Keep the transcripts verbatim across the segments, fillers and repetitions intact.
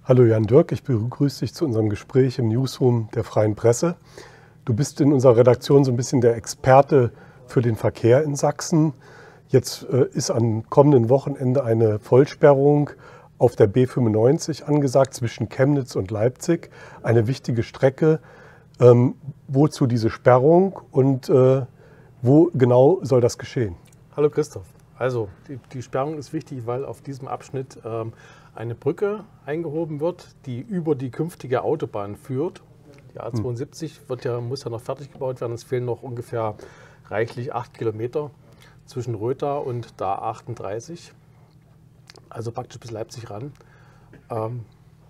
Hallo Jan Dirk, ich begrüße dich zu unserem Gespräch im Newsroom der Freien Presse. Du bist in unserer Redaktion so ein bisschen der Experte für den Verkehr in Sachsen. Jetzt äh, ist am kommenden Wochenende eine Vollsperrung auf der B fünfundneunzig angesagt zwischen Chemnitz und Leipzig. Eine wichtige Strecke. Ähm, wozu diese Sperrung und äh, wo genau soll das geschehen? Hallo Christoph. Also die, die Sperrung ist wichtig, weil auf diesem Abschnitt ähm, eine Brücke eingehoben wird, die über die künftige Autobahn führt. Die A zweiundsiebzig wird ja, muss ja noch fertig gebaut werden. Es fehlen noch ungefähr reichlich acht Kilometer zwischen Rötha und der A achtunddreißig, also praktisch bis Leipzig ran. Ähm,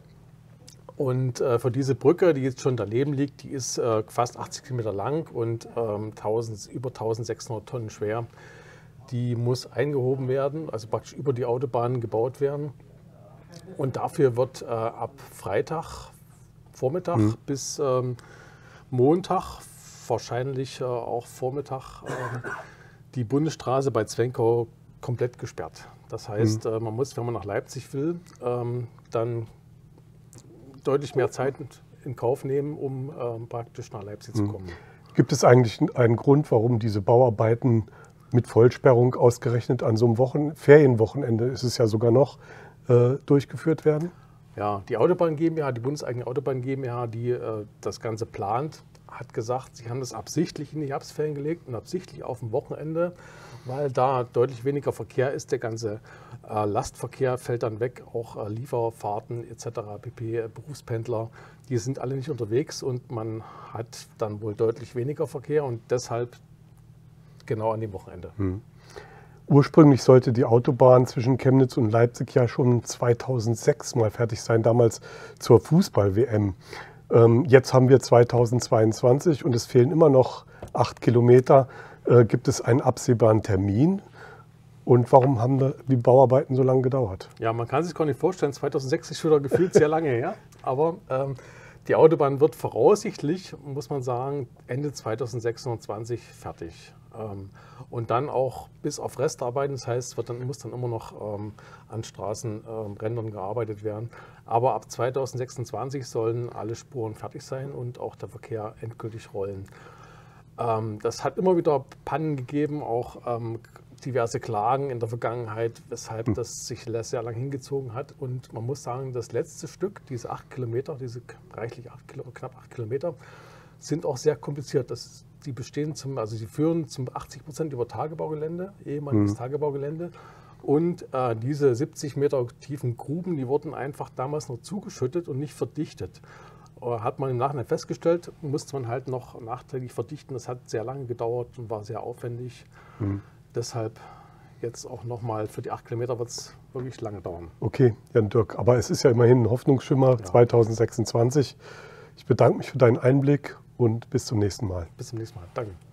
und äh, für diese Brücke, die jetzt schon daneben liegt, die ist äh, fast achtzig Kilometer lang und ähm, tausend, über eintausendsechshundert Tonnen schwer. Die muss eingehoben werden, also praktisch über die Autobahn gebaut werden. Und dafür wird äh, ab Freitag Vormittag mhm. bis ähm, Montag, wahrscheinlich äh, auch Vormittag, äh, die Bundesstraße bei Zwenkau komplett gesperrt. Das heißt, mhm. äh, man muss, wenn man nach Leipzig will, ähm, dann deutlich mehr Zeit in Kauf nehmen, um äh, praktisch nach Leipzig mhm. zu kommen. Gibt es eigentlich einen Grund, warum diese Bauarbeiten mit Vollsperrung ausgerechnet an so einem Wochen Ferienwochenende ist es ja sogar noch, äh, durchgeführt werden? Ja, die Autobahn GmbH, die bundeseigene Autobahn GmbH, die äh, das Ganze plant, hat gesagt, sie haben das absichtlich in die Herbstferien gelegt und absichtlich auf dem Wochenende, weil da deutlich weniger Verkehr ist. Der ganze äh, Lastverkehr fällt dann weg, auch äh, Lieferfahrten et cetera pp. Äh, Berufspendler, die sind alle nicht unterwegs und man hat dann wohl deutlich weniger Verkehr und deshalb genau an dem Wochenende. Hm. Ursprünglich sollte die Autobahn zwischen Chemnitz und Leipzig ja schon zweitausendsechs mal fertig sein, damals zur Fußball-W M. Ähm, jetzt haben wir zweitausendzweiundzwanzig und es fehlen immer noch acht Kilometer. Äh, gibt es einen absehbaren Termin? Und warum haben die Bauarbeiten so lange gedauert? Ja, man kann sich gar nicht vorstellen, zweitausendsechs ist schon wieder gefühlt sehr lange her. Aber ähm, die Autobahn wird voraussichtlich, muss man sagen, Ende zweitausendsechsundzwanzig fertig. Ähm, und dann auch bis auf Restarbeiten, das heißt, wird dann, muss dann immer noch ähm, an Straßenrändern ähm, gearbeitet werden. Aber ab zweitausendsechsundzwanzig sollen alle Spuren fertig sein und auch der Verkehr endgültig rollen. Ähm, das hat immer wieder Pannen gegeben, auch ähm, diverse Klagen in der Vergangenheit, weshalb hm. das sich sehr lang hingezogen hat. Und man muss sagen, das letzte Stück, diese acht Kilometer, diese reichlich acht Kilo, knapp acht Kilometer, sind auch sehr kompliziert. Das, die bestehen zum, also sie führen zum achtzig Prozent über Tagebaugelände, ehemaliges hm. Tagebaugelände. Und äh, diese siebzig Meter tiefen Gruben, die wurden einfach damals noch zugeschüttet und nicht verdichtet. Hat man im Nachhinein festgestellt, musste man halt noch nachträglich verdichten. Das hat sehr lange gedauert und war sehr aufwendig. Hm. Deshalb jetzt auch nochmal für die acht Kilometer wird es wirklich lange dauern. Okay, Jan Dirk, aber es ist ja immerhin ein Hoffnungsschimmer, ja. zweitausendsechsundzwanzig. Ich bedanke mich für deinen Einblick und bis zum nächsten Mal. Bis zum nächsten Mal. Danke.